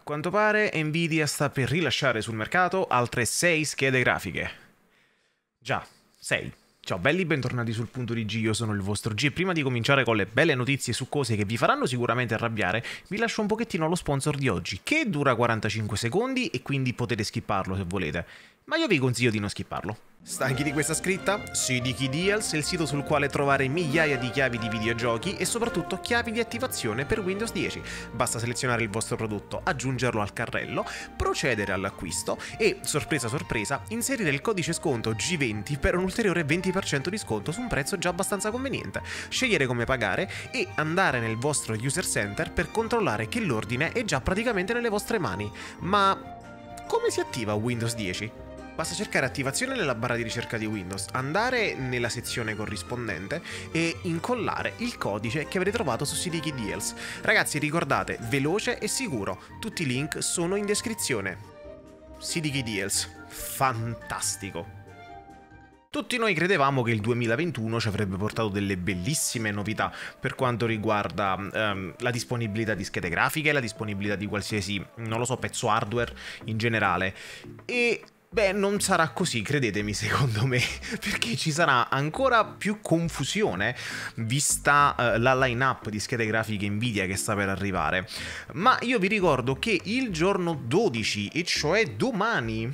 quanto pare Nvidia sta per rilasciare sul mercato altre 6 schede grafiche. Già, 6. Ciao belli, bentornati sul Punto di G, io sono il vostro G e prima di cominciare con le belle notizie su cose che vi faranno sicuramente arrabbiare, vi lascio un pochettino lo sponsor di oggi, che dura 45 secondi e quindi potete skipparlo se volete, ma io vi consiglio di non skipparlo. Stanchi di questa scritta? CDKey Deals è il sito sul quale trovare migliaia di chiavi di videogiochi e soprattutto chiavi di attivazione per Windows 10. Basta selezionare il vostro prodotto, aggiungerlo al carrello, procedere all'acquisto e, sorpresa sorpresa, inserire il codice sconto G20 per un ulteriore 20% di sconto su un prezzo già abbastanza conveniente. Scegliere come pagare e andare nel vostro user center per controllare che l'ordine è già praticamente nelle vostre mani. Ma come si attiva Windows 10? Basta cercare attivazione nella barra di ricerca di Windows, andare nella sezione corrispondente e incollare il codice che avete trovato su CDKey Deals. Ragazzi, ricordate, veloce e sicuro, tutti i link sono in descrizione. CDKey Deals, fantastico! Tutti noi credevamo che il 2021 ci avrebbe portato delle bellissime novità per quanto riguarda la disponibilità di schede grafiche, la disponibilità di qualsiasi, non lo so, pezzo hardware in generale. E beh, non sarà così, credetemi, secondo me, perché ci sarà ancora più confusione vista la line-up di schede grafiche Nvidia che sta per arrivare. Ma io vi ricordo che il giorno 12, e cioè domani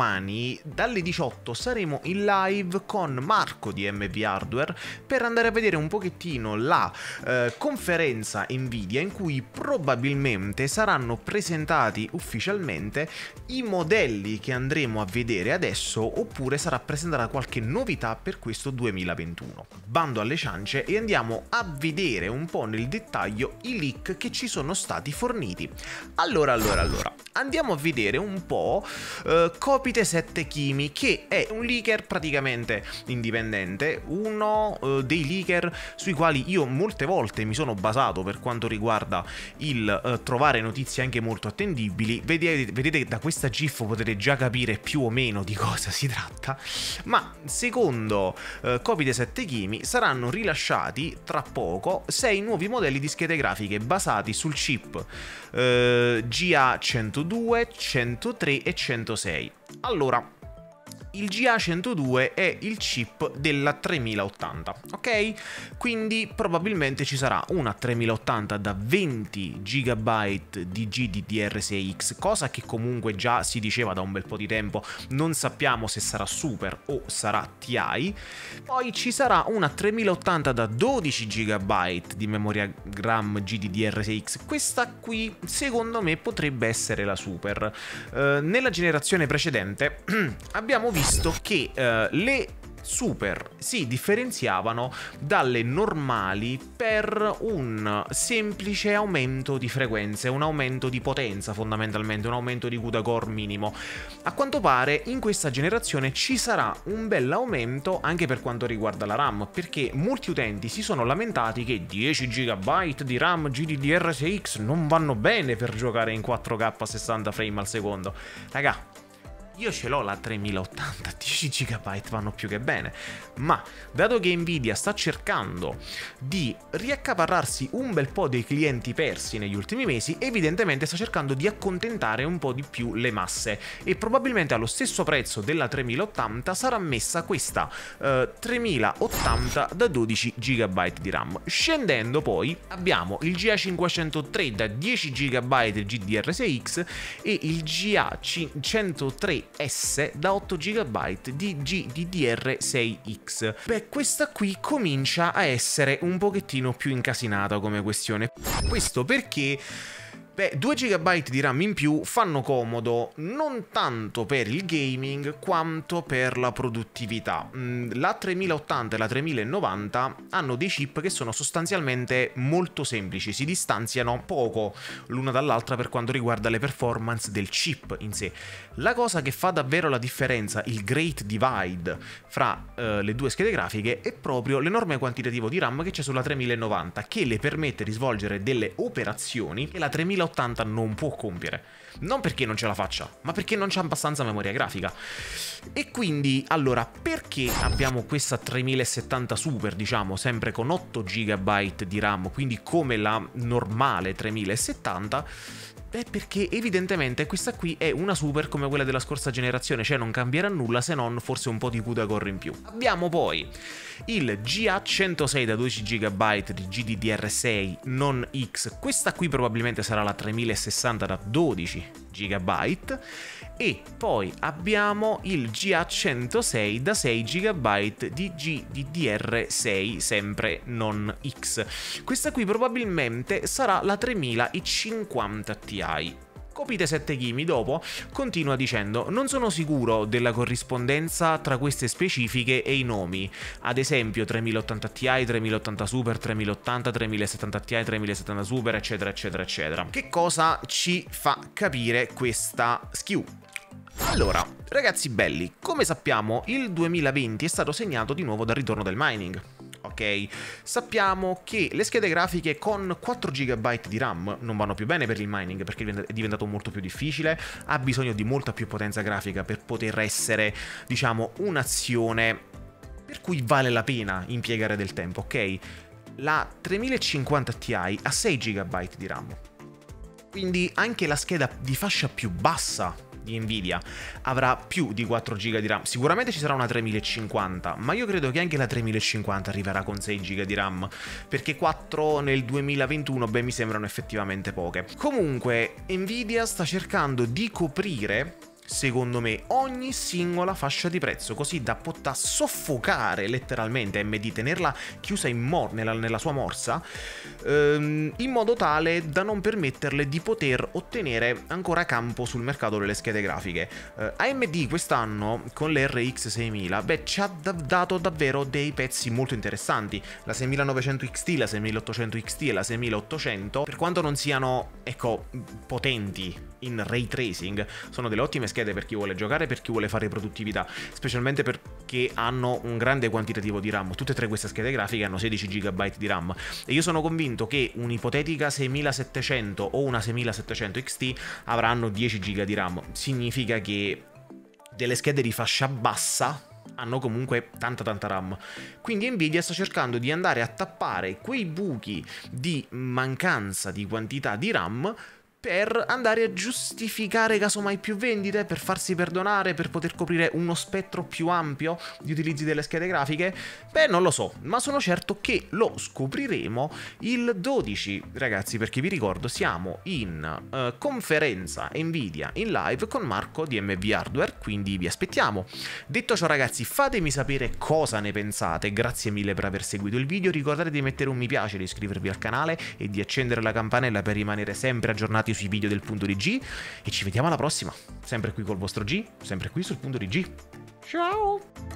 dalle 18 saremo in live con Marco di MV Hardware per andare a vedere un pochettino la conferenza Nvidia in cui probabilmente saranno presentati ufficialmente i modelli che andremo a vedere adesso, oppure sarà presentata qualche novità per questo 2021. Bando alle ciance e andiamo a vedere un po' nel dettaglio i leak che ci sono stati forniti. Allora, andiamo a vedere un po' Kopite 7 Kimi, che è un leaker praticamente indipendente, uno dei leaker sui quali io molte volte mi sono basato per quanto riguarda il trovare notizie anche molto attendibili. Vedete da questa GIF potete già capire più o meno di cosa si tratta, ma secondo Kopite 7 Kimi saranno rilasciati tra poco 6 nuovi modelli di schede grafiche basati sul chip GA102, 103 e 106. Allora, il GA102 è il chip della 3080, ok? Quindi probabilmente ci sarà una 3080 da 20 GB di GDDR6X, cosa che comunque già si diceva da un bel po' di tempo, non sappiamo se sarà Super o sarà Ti. Poi ci sarà una 3080 da 12 GB di memoria RAM GDDR6X, questa qui secondo me potrebbe essere la Super. Nella generazione precedente abbiamo visto che le Super si differenziavano dalle normali per un semplice aumento di frequenze, un aumento di potenza fondamentalmente, un aumento di CUDA core minimo. A quanto pare in questa generazione ci sarà un bel aumento anche per quanto riguarda la RAM, perché molti utenti si sono lamentati che 10 GB di RAM GDDR6X non vanno bene per giocare in 4K a 60 frame al secondo. Raga, io ce l'ho la 3080, 10 GB vanno più che bene, ma dato che Nvidia sta cercando di riaccaparrarsi un bel po' dei clienti persi negli ultimi mesi, evidentemente sta cercando di accontentare un po' di più le masse e probabilmente allo stesso prezzo della 3080 sarà messa questa 3080 da 12 GB di RAM. Scendendo poi abbiamo il GA503 da 10 GB di GDDR6X e il GA103 S da 8 GB di GDDR6X. Beh, questa qui comincia a essere un pochettino più incasinata come questione. Questo perché 2 GB di RAM in più fanno comodo non tanto per il gaming quanto per la produttività. La 3080 e la 3090 hanno dei chip che sono sostanzialmente molto semplici, si distanziano poco l'una dall'altra per quanto riguarda le performance del chip in sé. La cosa che fa davvero la differenza, il great divide fra le due schede grafiche, è proprio l'enorme quantitativo di RAM che c'è sulla 3090, che le permette di svolgere delle operazioni che la 3080 non può compiere. Non perché non ce la faccia, ma perché non c'è abbastanza memoria grafica. E quindi, allora, perché abbiamo questa 3070 Super, diciamo, sempre con 8 GB di RAM, quindi come la normale 3070? Perché evidentemente questa qui è una super come quella della scorsa generazione, cioè non cambierà nulla se non forse un po' di CUDA core in più. Abbiamo poi il GA106 da 12 GB di GDDR6 non X, questa qui probabilmente sarà la 3060 da 12 GB, e poi abbiamo il GA106 da 6 GB di GDDR6 sempre non X. Questa qui probabilmente sarà la 3050 Ti. Copite 7 chimi dopo continua dicendo: non sono sicuro della corrispondenza tra queste specifiche e i nomi, ad esempio 3080 Ti, 3080 Super, 3080, 3070 Ti, 3070 Super, eccetera eccetera eccetera. Che cosa ci fa capire questa SKU? Allora, ragazzi belli, come sappiamo il 2020 è stato segnato di nuovo dal ritorno del mining. Ok, sappiamo che le schede grafiche con 4 GB di RAM non vanno più bene per il mining perché è diventato molto più difficile, ha bisogno di molta più potenza grafica per poter essere, diciamo, un'azione per cui vale la pena impiegare del tempo, ok? La 3050 Ti ha 6 GB di RAM, quindi anche la scheda di fascia più bassa di Nvidia avrà più di 4 GB di RAM. Sicuramente ci sarà una 3050, ma io credo che anche la 3050 arriverà con 6 GB di RAM, perché 4 nel 2021 beh mi sembrano effettivamente poche. Comunque Nvidia sta cercando di coprire, secondo me, ogni singola fascia di prezzo, così da poter soffocare letteralmente AMD, tenerla chiusa nella sua morsa, in modo tale da non permetterle di poter ottenere ancora campo sul mercato delle schede grafiche. AMD quest'anno con le RX 6000 ci ha dato davvero dei pezzi molto interessanti. La 6900 XT, la 6800 XT e la 6800, per quanto non siano, ecco, potenti in ray tracing, sono delle ottime schede per chi vuole giocare, per chi vuole fare produttività, specialmente perché hanno un grande quantitativo di RAM. Tutte e tre queste schede grafiche hanno 16 GB di RAM e io sono convinto che un'ipotetica 6700 o una 6700 XT avranno 10 GB di RAM. Significa che delle schede di fascia bassa hanno comunque tanta RAM. Quindi Nvidia sta cercando di andare a tappare quei buchi di mancanza di quantità di RAM per andare a giustificare casomai più vendite, per farsi perdonare, per poter coprire uno spettro più ampio di utilizzi delle schede grafiche? Beh, non lo so, ma sono certo che lo scopriremo il 12, ragazzi, perché vi ricordo siamo in conferenza Nvidia in live con Marco di MV Hardware, quindi vi aspettiamo. Detto ciò, ragazzi, fatemi sapere cosa ne pensate, grazie mille per aver seguito il video, ricordate di mettere un mi piace, di iscrivervi al canale e di accendere la campanella per rimanere sempre aggiornati sui video del punto di G, e ci vediamo alla prossima, sempre qui col vostro G, sempre qui sul punto di G. Ciao!